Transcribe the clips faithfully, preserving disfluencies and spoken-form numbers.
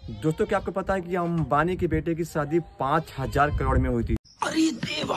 दोस्तों, क्या आपको पता है कि अंबानी के बेटे की शादी पाँच हजार करोड़ में हुई थी? अरे देवा,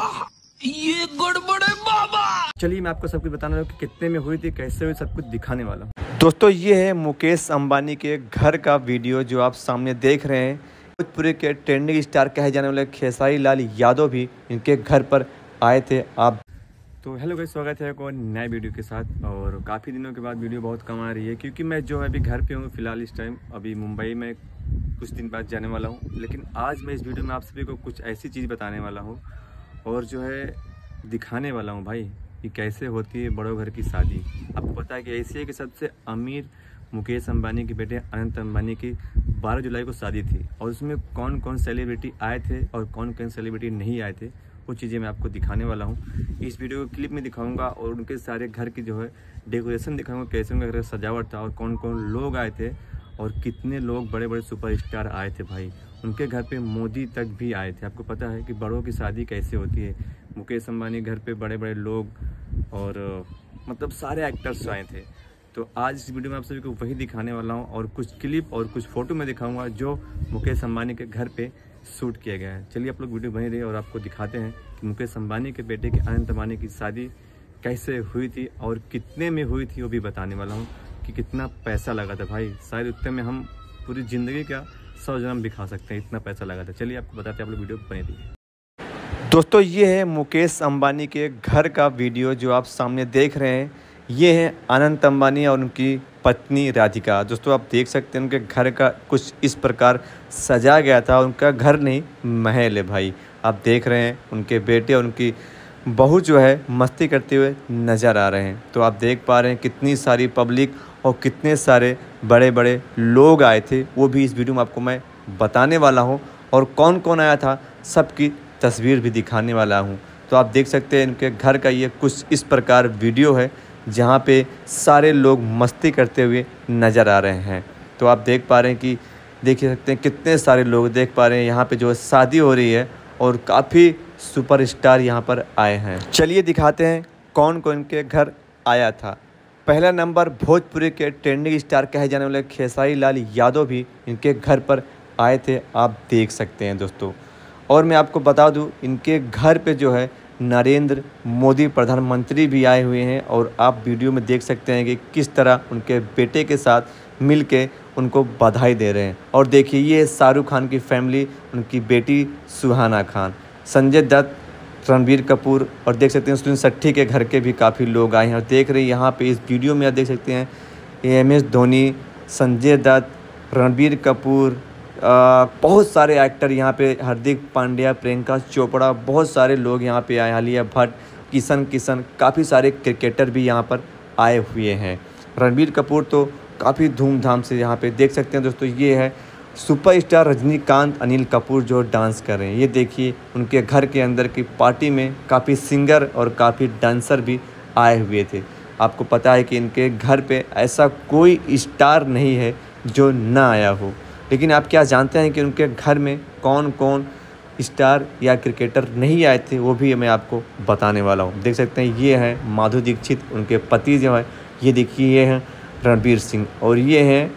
ये गड़बड़ है बाबा। चलिए मैं आपको सब कुछ बताने वाला हूँ कि कितने में हुई थी, कैसे हुई, सब कुछ दिखाने वाला हूँ। दोस्तों, ये है मुकेश अंबानी के घर का वीडियो जो आप सामने देख रहे हैं। भोजपुरी के ट्रेंडिंग स्टार कहे जाने वाले खेसारी लाल यादव भी इनके घर पर आए थे। आप तो हेलो गाइस, स्वागत है एक और नए वीडियो के साथ। और काफ़ी दिनों के बाद वीडियो बहुत कम आ रही है क्योंकि मैं जो है अभी घर पे हूँ फिलहाल। इस टाइम अभी मुंबई में कुछ दिन बाद जाने वाला हूँ। लेकिन आज मैं इस वीडियो में आप सभी को कुछ ऐसी चीज़ बताने वाला हूँ और जो है दिखाने वाला हूँ भाई कि कैसे होती है बड़ों घर की शादी। आपको पता है कि एशिया के सबसे अमीर मुकेश अंबानी के बेटे अनंत अंबानी की बारह जुलाई को शादी थी और उसमें कौन कौन सेलिब्रिटी आए थे और कौन कौन सेलिब्रिटी नहीं आए थे, वो चीज़ें मैं आपको दिखाने वाला हूँ। इस वीडियो को क्लिप में दिखाऊंगा और उनके सारे घर की जो है डेकोरेशन दिखाऊंगा, कैसे उनके घर का सजावट था और कौन कौन लोग आए थे और कितने लोग बड़े बड़े सुपरस्टार आए थे भाई। उनके घर पे मोदी तक भी आए थे। आपको पता है कि बड़ों की शादी कैसे होती है। मुकेश अंबानी घर पे बड़े बड़े लोग और मतलब सारे एक्टर्स आए थे। तो आज इस वीडियो में आप सभी को वही दिखाने वाला हूँ और कुछ क्लिप और कुछ फोटो में दिखाऊंगा जो मुकेश अंबानी के घर पे शूट किया गया है। चलिए आप लोग वीडियो बने रहिए और आपको दिखाते हैं कि मुकेश अंबानी के बेटे के अनंत अंबानी की शादी कैसे हुई थी और कितने में हुई थी वो भी बताने वाला हूँ कि कितना पैसा लगा था भाई। शायद उतने में हम पूरी ज़िंदगी का सौ जन्म दिखा सकते हैं, इतना पैसा लगा था। चलिए आपको बताते हैं, आप लोग वीडियो बने रहिए। दोस्तों, ये है मुकेश अंबानी के घर का वीडियो जो आप सामने देख रहे हैं। ये है अनंत अंबानी और उनकी पत्नी राधिका। दोस्तों, आप देख सकते हैं उनके घर का कुछ इस प्रकार सजा गया था। उनका घर नहीं, महल है भाई। आप देख रहे हैं उनके बेटे और उनकी बहू जो है मस्ती करते हुए नज़र आ रहे हैं। तो आप देख पा रहे हैं कितनी सारी पब्लिक और कितने सारे बड़े बड़े लोग आए थे, वो भी इस वीडियो में आपको मैं बताने वाला हूँ। और कौन कौन आया था सबकी तस्वीर भी दिखाने वाला हूँ। तो आप देख सकते हैं इनके घर का ये कुछ इस प्रकार वीडियो है जहाँ पे सारे लोग मस्ती करते हुए नज़र आ रहे हैं। तो आप देख पा रहे हैं कि देख सकते हैं कितने सारे लोग देख पा रहे हैं। यहाँ पे जो शादी हो रही है और काफ़ी सुपरस्टार यहाँ पर आए हैं। चलिए दिखाते हैं कौन कौन के घर आया था। पहला नंबर भोजपुरी के ट्रेंडिंग स्टार कहे जाने वाले खेसारी लाल यादव भी इनके घर पर आए थे, आप देख सकते हैं दोस्तों। और मैं आपको बता दूं इनके घर पे जो है नरेंद्र मोदी प्रधानमंत्री भी आए हुए हैं और आप वीडियो में देख सकते हैं कि किस तरह उनके बेटे के साथ मिलके उनको बधाई दे रहे हैं। और देखिए ये शाहरुख खान की फैमिली, उनकी बेटी सुहाना खान, संजय दत्त, रणबीर कपूर और देख सकते हैं सुनील शेट्टी के घर के भी काफ़ी लोग आए हैं। और देख रहे हैं यहाँ पे इस वीडियो में आप देख सकते हैं एम एस धोनी, संजय दत्त, रणबीर कपूर, आ, बहुत सारे एक्टर यहाँ पे, हार्दिक पांड्या, प्रियंका चोपड़ा, बहुत सारे लोग यहाँ पे आए, आलिया भट्ट, किशन किशन, काफ़ी सारे क्रिकेटर भी यहाँ पर आए हुए हैं। रणबीर कपूर तो काफ़ी धूमधाम से यहाँ पे देख सकते हैं दोस्तों। ये है सुपरस्टार रजनीकांत अनिल कपूर जो डांस कर रहे हैं। ये देखिए उनके घर के अंदर की पार्टी में काफ़ी सिंगर और काफ़ी डांसर भी आए हुए थे। आपको पता है कि इनके घर पे ऐसा कोई स्टार नहीं है जो ना आया हो। लेकिन आप क्या जानते हैं कि उनके घर में कौन कौन स्टार या क्रिकेटर नहीं आए थे, वो भी मैं आपको बताने वाला हूँ। देख सकते हैं ये हैं माधुरी दीक्षित, उनके पति जो है, ये देखिए ये हैं रणबीर सिंह और ये हैं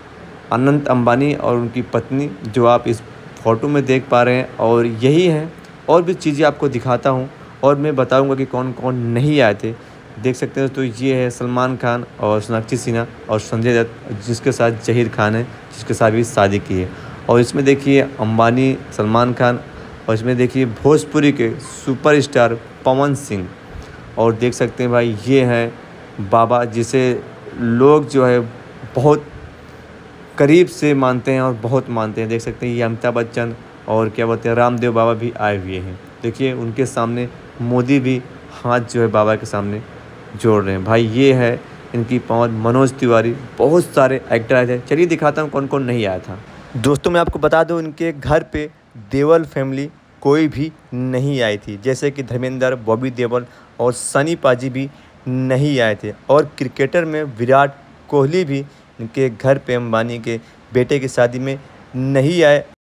अनंत अंबानी और उनकी पत्नी जो आप इस फोटो में देख पा रहे हैं। और यही हैं, और भी चीज़ें आपको दिखाता हूँ और मैं बताऊँगा कि कौन कौन नहीं आए थे। देख सकते हैं तो ये है सलमान खान और सोनाक्षी सिन्हा और संजय दत्त, जिसके साथ जहीर खान है, जिसके साथ भी शादी की है। और इसमें देखिए अंबानी, सलमान खान और इसमें देखिए भोजपुरी के सुपरस्टार पवन सिंह। और देख सकते हैं भाई ये हैं बाबा, जिसे लोग जो है बहुत करीब से मानते हैं और बहुत मानते हैं। देख सकते हैं ये अमिताभ बच्चन और क्या बोलते हैं रामदेव बाबा भी आए हुए हैं। देखिए उनके सामने मोदी भी हाथ जो है बाबा के सामने जोड़ रहे हैं भाई। ये है इनकी पवन, मनोज तिवारी, बहुत सारे एक्टर आए थे। चलिए दिखाता हूँ कौन कौन नहीं आया था। दोस्तों, मैं आपको बता दूं इनके घर पे देओल फैमिली कोई भी नहीं आई थी, जैसे कि धर्मेंद्र, बॉबी देओल और सनी पाजी भी नहीं आए थे। और क्रिकेटर में विराट कोहली भी इनके घर पे अंबानी के बेटे की शादी में नहीं आए।